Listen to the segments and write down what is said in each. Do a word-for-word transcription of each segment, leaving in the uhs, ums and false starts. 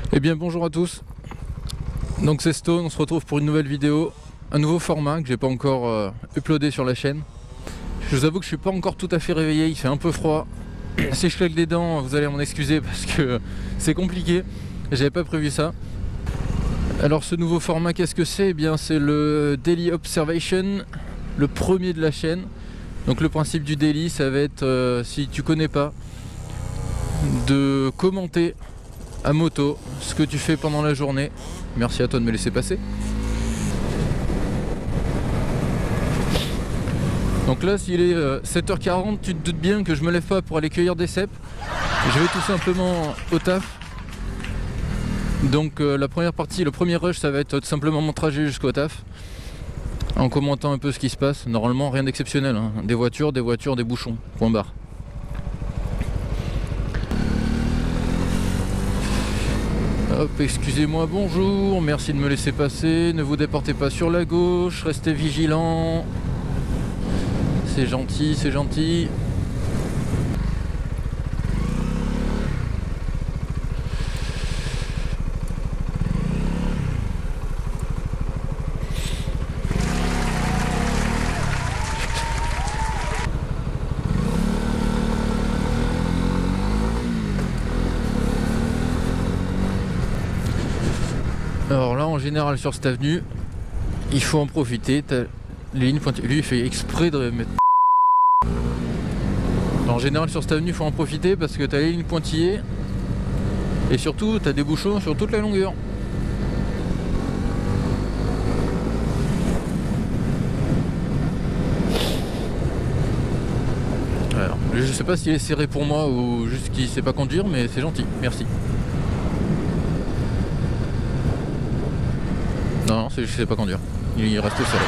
Eh bien bonjour à tous, donc c'est Stone, on se retrouve pour une nouvelle vidéo, un nouveau format que j'ai pas encore euh, uploadé sur la chaîne. Je vous avoue que je suis pas encore tout à fait réveillé, il fait un peu froid. Si je claque des dents, vous allez m'en excuser parce que c'est compliqué, j'avais pas prévu ça. Alors ce nouveau format, qu'est-ce que c'est? Eh bien c'est le Daily Observation, le premier de la chaîne. Donc le principe du daily, ça va être, euh, si tu connais pas, de commenter à moto ce que tu fais pendant la journée. Merci à toi de me laisser passer. Donc là, s'il est euh, sept heures quarante, tu te doutes bien que je me lève pas pour aller cueillir des cèpes. Je vais tout simplement au taf. Donc euh, la première partie, le premier rush, ça va être tout simplement mon trajet jusqu'au taf, en commentant un peu ce qui se passe. Normalement rien d'exceptionnel, hein. Des voitures, des voitures, des bouchons, point barre. Hop, excusez-moi, bonjour, merci de me laisser passer, ne vous déportez pas sur la gauche, restez vigilants. C'est gentil, c'est gentil. Alors là, en général, sur cette avenue, il faut en profiter. T'as les lignes pointillées. Lui, il fait exprès de mettre. En général, sur cette avenue, il faut en profiter parce que t'as les lignes pointillées et surtout, t'as des bouchons sur toute la longueur. Alors, je sais pas s'il est serré pour moi ou juste qu'il sait pas conduire, mais c'est gentil. Merci. Non, non, c'est juste qu'il sait pas conduire. Il reste serré.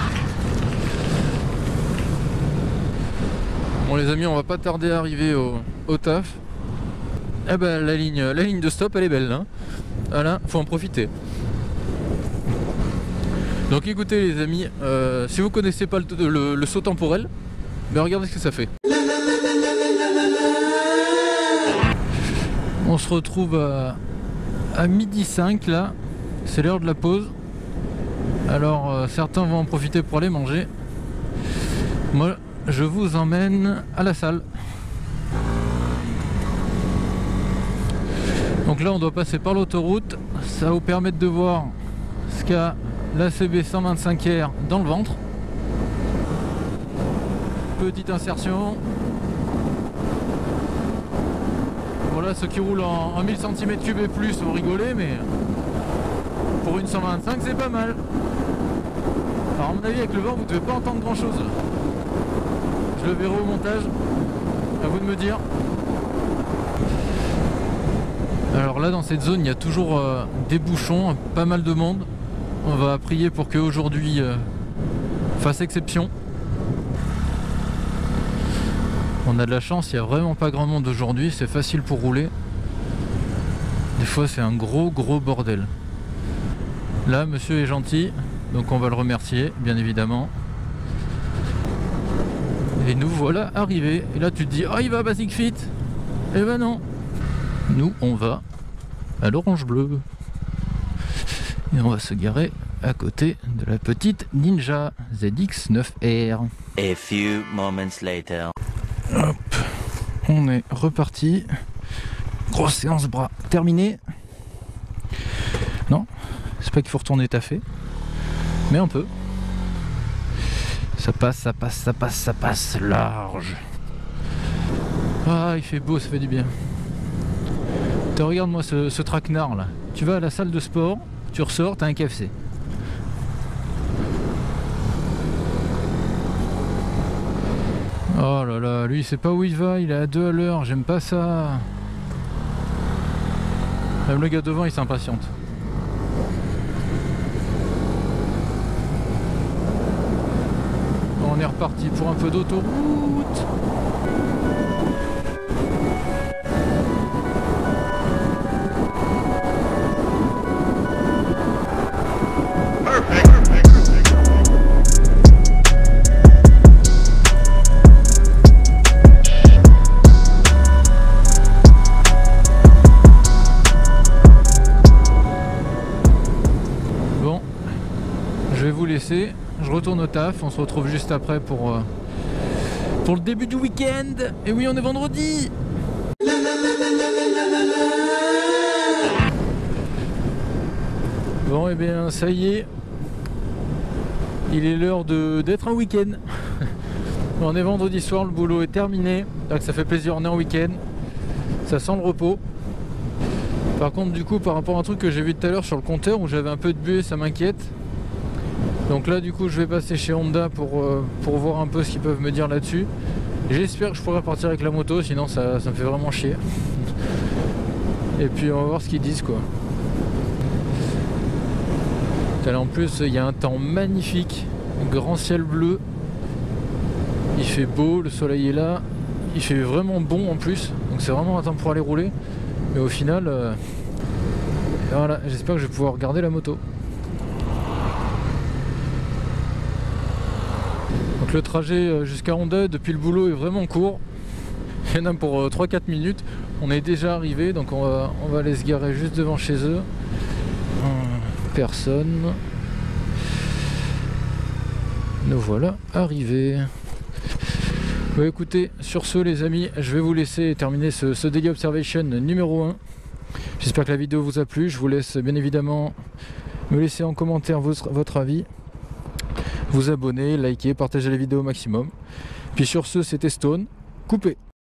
Bon les amis, on va pas tarder à arriver au, au taf. Eh ben la ligne, la ligne de stop, elle est belle là. Voilà, faut en profiter. Donc écoutez les amis, euh, si vous connaissez pas le, le, le saut temporel, ben regardez ce que ça fait. On se retrouve à, à midi cinq là. C'est l'heure de la pause. Alors euh, certains vont en profiter pour aller manger. Moi je vous emmène à la salle. Donc là on doit passer par l'autoroute. Ça va vous permettre de voir ce qu'a l'A C B cent vingt-cinq R dans le ventre. Petite insertion. Voilà, ceux qui roulent en, en mille centimètres cubes et plus vont rigoler, mais pour une cent vingt-cinq c'est pas mal. Alors à mon avis avec le vent vous devez pas entendre grand chose. Je le verrai au montage, à vous de me dire. Alors là dans cette zone il y a toujours euh, des bouchons, pas mal de monde. On va prier pour qu'aujourd'hui euh, fasse exception. On a de la chance, il n'y a vraiment pas grand monde aujourd'hui, c'est facile pour rouler. Des fois c'est un gros gros bordel. Là monsieur est gentil, donc on va le remercier bien évidemment. Et nous voilà arrivés. Et là tu te dis, oh il va à Basic Fit. Eh ben non. Nous on va à l'Orange Bleu. Et on va se garer à côté de la petite Ninja Z X neuf R. A few moments later. Hop, on est reparti. Grosse séance bras terminée. Non, c'est pas qu'il faut retourner taffer, mais un peu. Ça passe, ça passe, ça passe, ça passe large. Ah, il fait beau, ça fait du bien. Te regarde-moi ce, ce traquenard là. Tu vas à la salle de sport, tu ressors, t'as un K F C. Oh là là, lui il sait pas où il va, il est à deux à l'heure, j'aime pas ça. Même le gars devant il s'impatiente. On est reparti pour un peu d'autoroute. je vais vous laisser. Je retourne au taf. On se retrouve juste après pour, euh, pour le début du week-end. Et oui, on est vendredi. Bon, et bien ça y est. Il est l'heure d'être un week-end. On est vendredi soir, le boulot est terminé. Donc ça fait plaisir, on est en week-end. Ça sent le repos. Par contre, du coup, par rapport à un truc que j'ai vu tout à l'heure sur le compteur où j'avais un peu de buée, ça m'inquiète. Donc là, du coup, je vais passer chez Honda pour, euh, pour voir un peu ce qu'ils peuvent me dire là-dessus. J'espère que je pourrai partir avec la moto, sinon ça, ça me fait vraiment chier. Et puis on va voir ce qu'ils disent, quoi. Là, en plus, il y a un temps magnifique, grand ciel bleu. Il fait beau, le soleil est là. Il fait vraiment bon en plus, donc c'est vraiment un temps pour aller rouler. Mais au final, euh, voilà, j'espère que je vais pouvoir garder la moto. Donc le trajet jusqu'à Honda depuis le boulot est vraiment court. Il y en a pour trois quatre minutes. On est déjà arrivé, donc on va, on va aller se garer juste devant chez eux. Personne. Nous voilà arrivés. Bon, écoutez, sur ce les amis, je vais vous laisser terminer ce, ce Daily Observation numéro un. J'espère que la vidéo vous a plu. Je vous laisse bien évidemment me laisser en commentaire votre, votre avis, vous abonner, liker, partager la vidéo au maximum. Puis sur ce, c'était Stone, coupé.